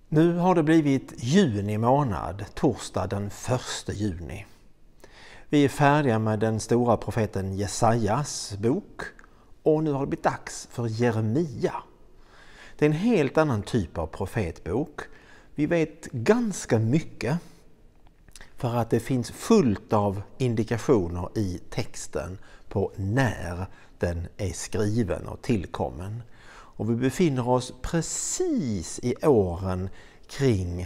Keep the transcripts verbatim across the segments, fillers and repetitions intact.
Nu har det blivit juni månad, torsdag den första juni. Vi är färdiga med den stora profeten Jesajas bok och nu har det blivit dags för Jeremia. Det är en helt annan typ av profetbok. Vi vet ganska mycket för att det finns fullt av indikationer i texten på när den är skriven och tillkommen. Och vi befinner oss precis i åren kring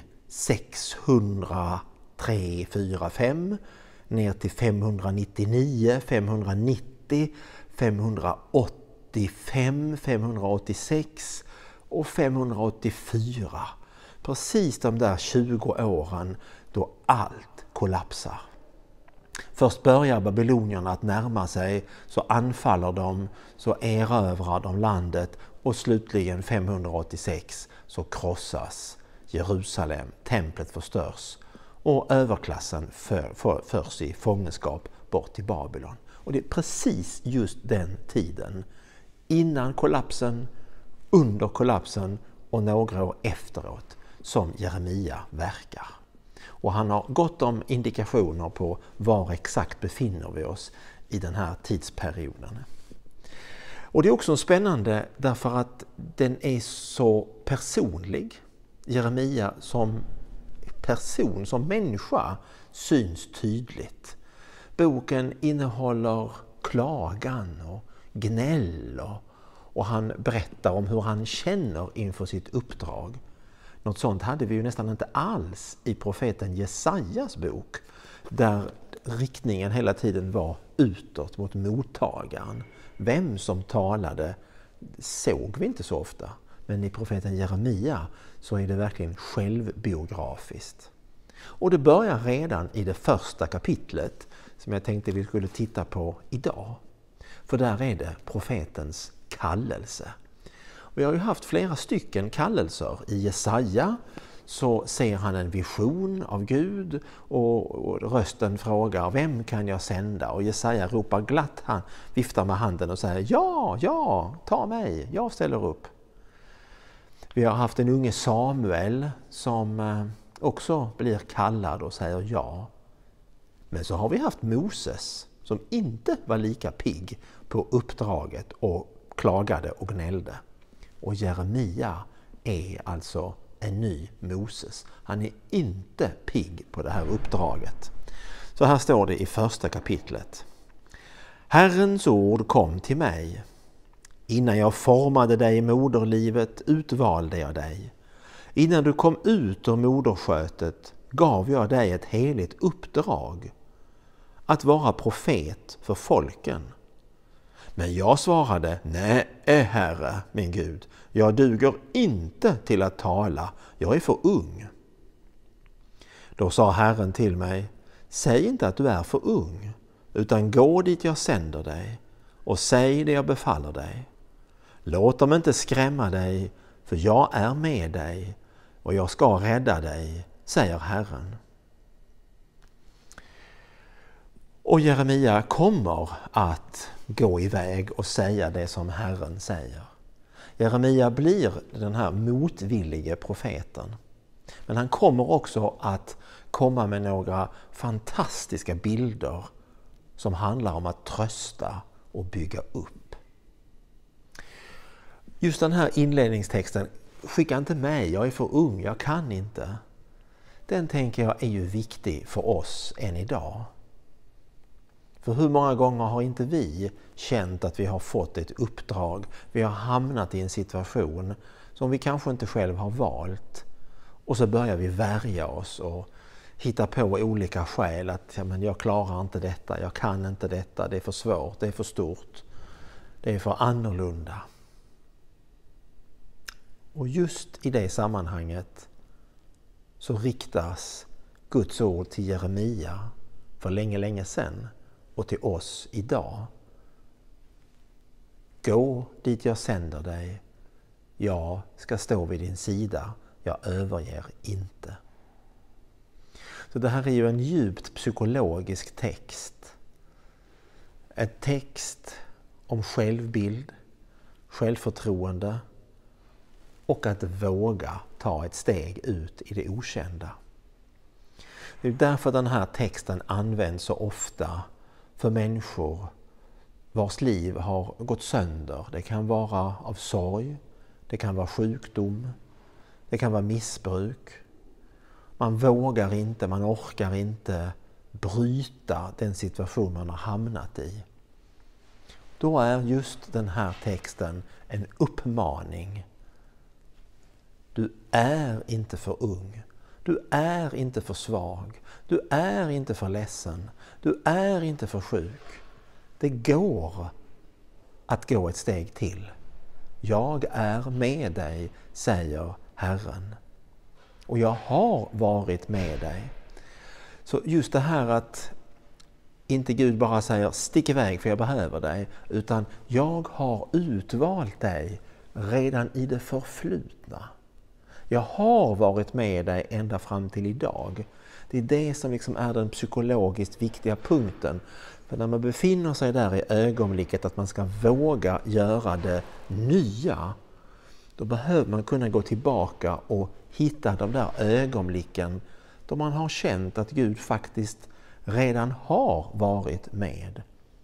sexhundratre, fyra, fem ner till femhundranittionio, femhundranittio, femhundraåttiofem, femhundraåttiosex och femhundraåttiofyra. Precis de där tjugo åren då allt kollapsar. Först börjar babylonierna att närma sig, så anfaller de, så erövrar de landet och slutligen femhundraåttiosex så krossas Jerusalem, templet förstörs och överklassen för, för, förs i fångenskap bort till Babylon. Och det är precis just den tiden, innan kollapsen, under kollapsen och några år efteråt, som Jeremia verkar. Och han har gott om indikationer på var exakt befinner vi oss i den här tidsperioden. Och det är också spännande därför att den är så personlig. Jeremia som person, som människa, syns tydligt. Boken innehåller klagan och gnäll och, och han berättar om hur han känner inför sitt uppdrag. Något sånt hade vi ju nästan inte alls i profeten Jesajas bok, där riktningen hela tiden var utåt mot mottagaren. Vem som talade såg vi inte så ofta, men i profeten Jeremia så är det verkligen självbiografiskt. Och det börjar redan i det första kapitlet som jag tänkte vi skulle titta på idag. För där är det profetens kallelse. Vi har ju haft flera stycken kallelser. I Jesaja så ser han en vision av Gud och, och rösten frågar: vem kan jag sända? Och Jesaja ropar glatt, han viftar med handen och säger: ja, ja, ta mig, jag ställer upp. Vi har haft en unge Samuel som också blir kallad och säger ja. Men så har vi haft Moses som inte var lika pigg på uppdraget och klagade och gnällde. Och Jeremia är alltså en ny Moses. Han är inte pigg på det här uppdraget. Så här står det i första kapitlet. Herrens ord kom till mig. Innan jag formade dig i moderlivet utvalde jag dig. Innan du kom ut ur moderskötet gav jag dig ett heligt uppdrag. Att vara profet för folken. Men jag svarade: nej, Herre, min Gud, jag duger inte till att tala, jag är för ung. Då sa Herren till mig: säg inte att du är för ung, utan gå dit jag sänder dig och säg det jag befaller dig. Låt dem inte skrämma dig, för jag är med dig och jag ska rädda dig, säger Herren. Och Jeremia kommer att gå iväg och säga det som Herren säger. Jeremia blir den här motvillige profeten. Men han kommer också att komma med några fantastiska bilder som handlar om att trösta och bygga upp. Just den här inledningstexten, skicka inte mig, jag är för ung, jag kan inte. Den tänker jag är ju viktig för oss än idag. För hur många gånger har inte vi känt att vi har fått ett uppdrag, vi har hamnat i en situation som vi kanske inte själv har valt. Och så börjar vi värja oss och hitta på olika skäl att ja, men jag klarar inte detta, jag kan inte detta, det är för svårt, det är för stort, det är för annorlunda. Och just i det sammanhanget så riktas Guds ord till Jeremia för länge, länge sedan och till oss idag. Gå dit jag sänder dig, jag ska stå vid din sida, jag överger inte. Så det här är ju en djupt psykologisk text. En text om självbild, självförtroende och att våga ta ett steg ut i det okända. Det är därför den här texten används så ofta för människor vars liv har gått sönder. Det kan vara av sorg, det kan vara sjukdom, det kan vara missbruk. Man vågar inte, man orkar inte bryta den situation man har hamnat i. Då är just den här texten en uppmaning. Du är inte för ung. Du är inte för svag. Du är inte för ledsen. Du är inte för sjuk. Det går att gå ett steg till. Jag är med dig, säger Herren. Och jag har varit med dig. Så just det här att inte Gud bara säger stick iväg för jag behöver dig, utan jag har utvalt dig redan i det förflutna. Jag har varit med dig ända fram till idag. Det är det som liksom är den psykologiskt viktiga punkten. För när man befinner sig där i ögonblicket att man ska våga göra det nya, då behöver man kunna gå tillbaka och hitta de där ögonblicken då man har känt att Gud faktiskt redan har varit med.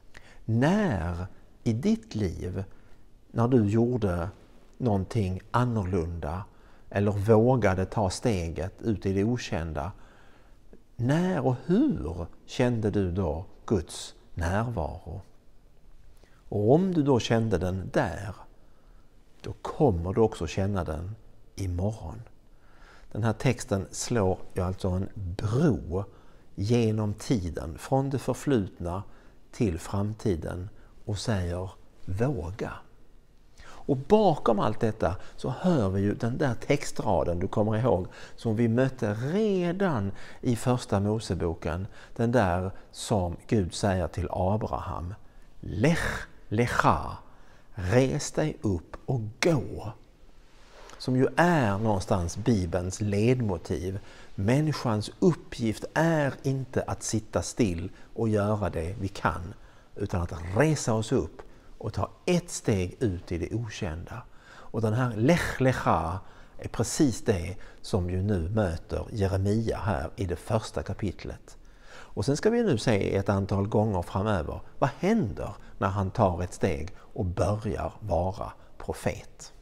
När i ditt liv, när du gjorde någonting annorlunda eller vågade ta steget ut i det okända, när och hur kände du då Guds närvaro? Och om du då kände den där, då kommer du också känna den imorgon. Den här texten slår alltså en bro genom tiden, från det förflutna till framtiden och säger våga. Och bakom allt detta så hör vi ju den där textraden du kommer ihåg som vi mötte redan i första Moseboken. Den där som Gud säger till Abraham: Lech lecha, res dig upp och gå. Som ju är någonstans Bibelns ledmotiv. Människans uppgift är inte att sitta still och göra det vi kan, utan att resa oss upp och ta ett steg ut i det okända. Och den här lech lecha är precis det som ju nu möter Jeremia här i det första kapitlet. Och sen ska vi nu se ett antal gånger framöver, vad händer när han tar ett steg och börjar vara profet.